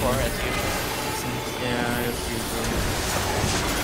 far as you. Yeah, as usual.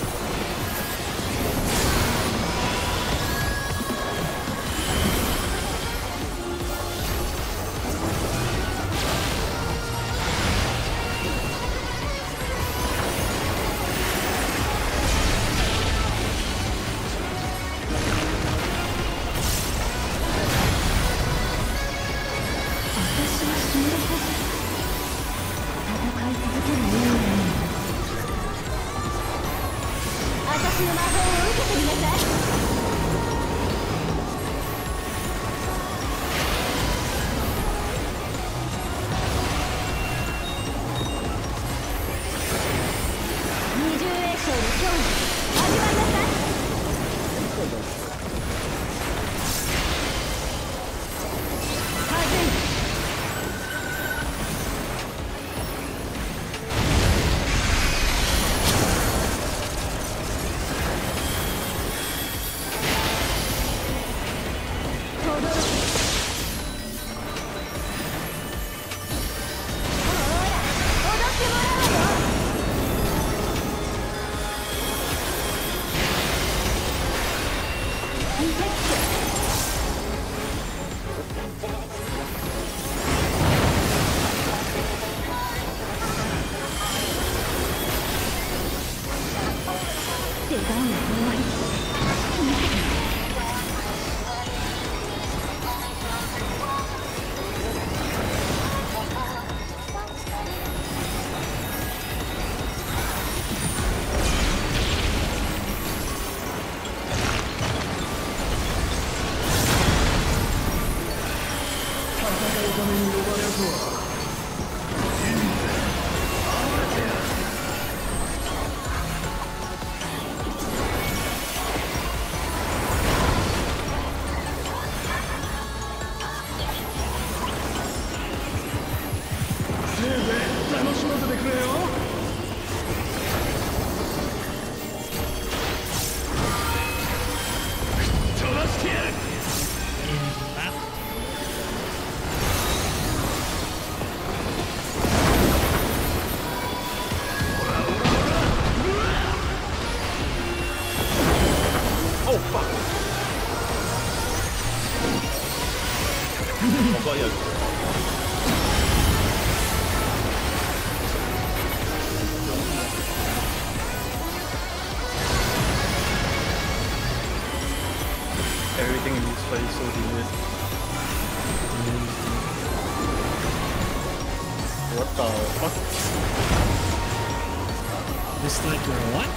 Everything in this fight is so weird. What the fuck? Just like what?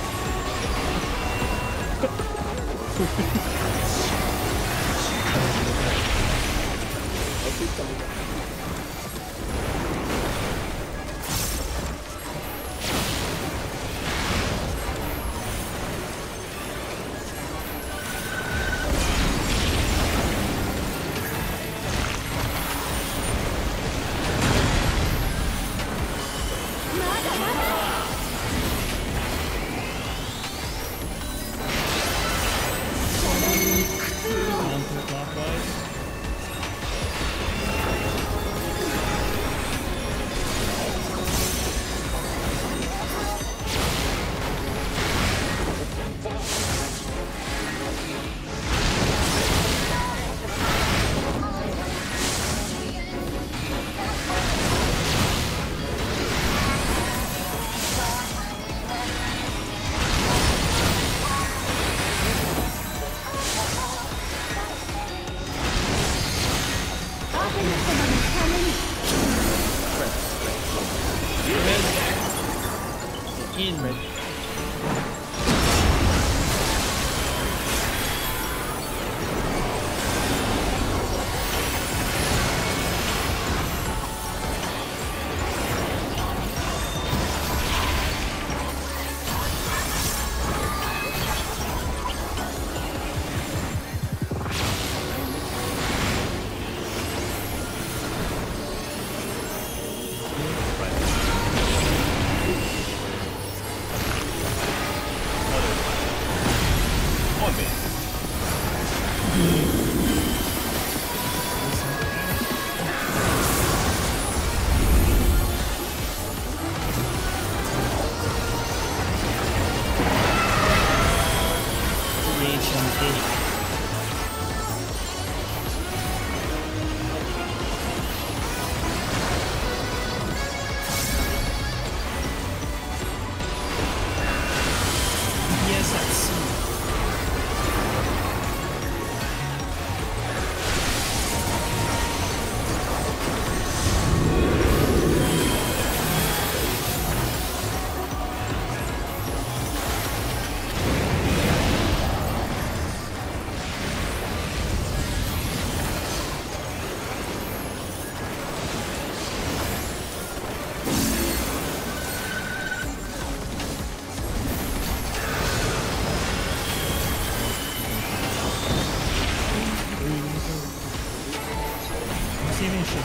destination.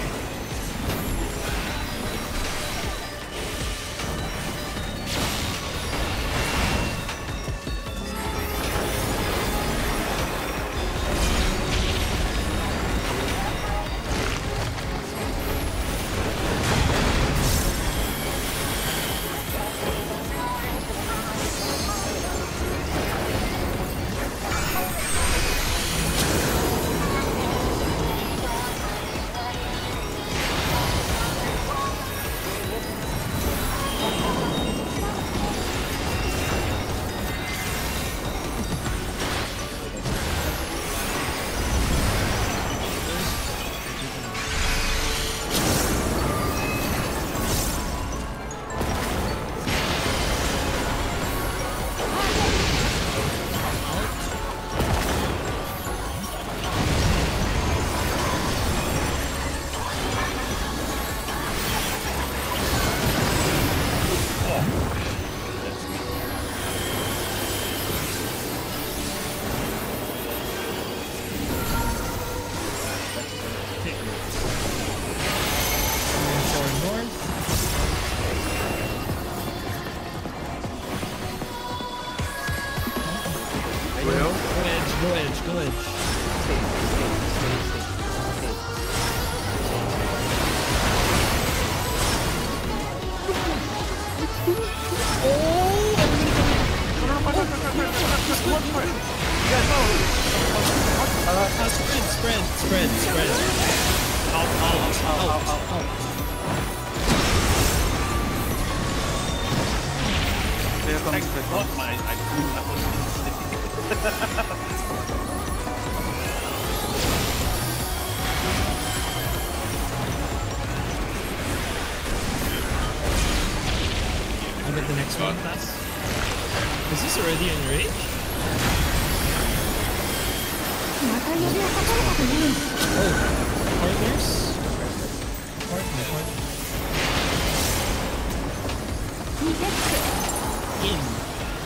Spread. Out. There comes the God, I I'll get the next one. Is this already in range? Oh, partners? Partner. In.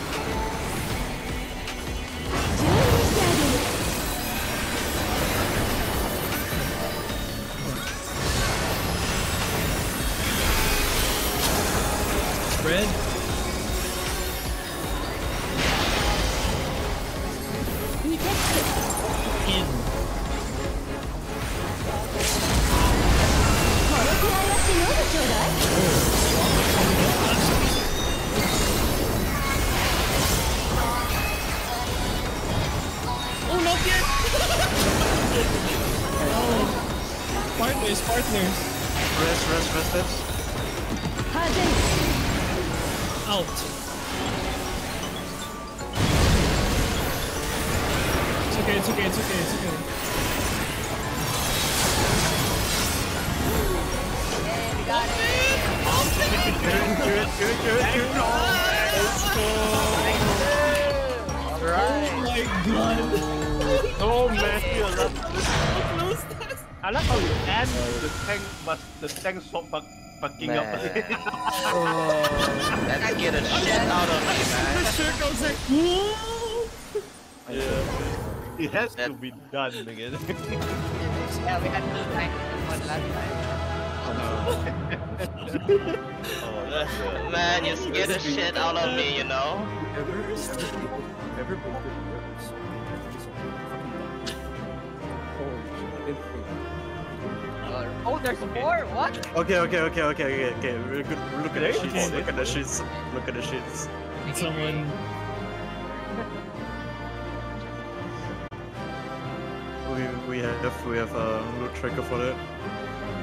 Spread. In. Partners. Rest. Out. It's okay. Got it. Good. Alright. Oh my god. Oh man, I love this. I love how you end the tank swap fucking up. That get a shit out of me, man. The circle's like, whoa. Yeah. It has to be done again. Yeah, we had to tank one last time. Oh, that's good. Man, you scared the shit out of me, you know? Oh, there's more? What? Okay. Look at the sheets. Someone. We have a loot tracker for that.